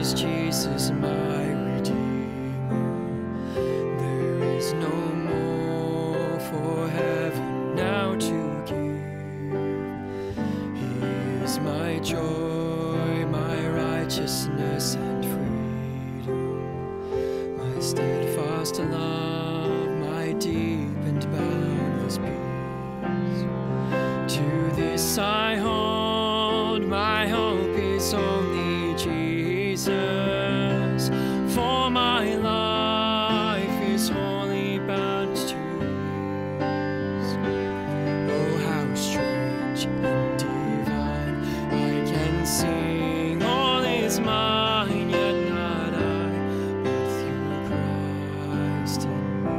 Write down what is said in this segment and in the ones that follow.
is Jesus, my Redeemer. There is no more for heaven now to give. He is my joy, my righteousness and freedom, my steadfast love, my deep and boundless peace. To this I hold, my hope is only Jesus, for my life is wholly bound to His. Oh, how strange and divine, I can sing all is mine, yet not I, but through Christ in me.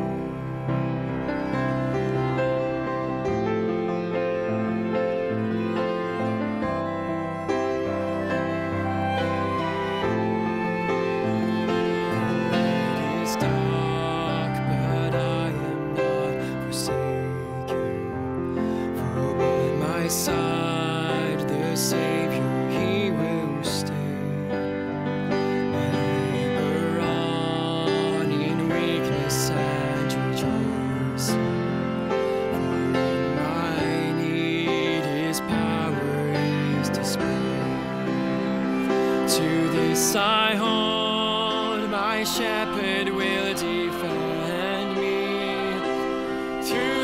Dark, but I am not forsaken, for by my side the Saviour, He will stay. I labor on in weakness and rejoicing, for in my need His power is displayed. To this I hold, my shepherd will defend me. Through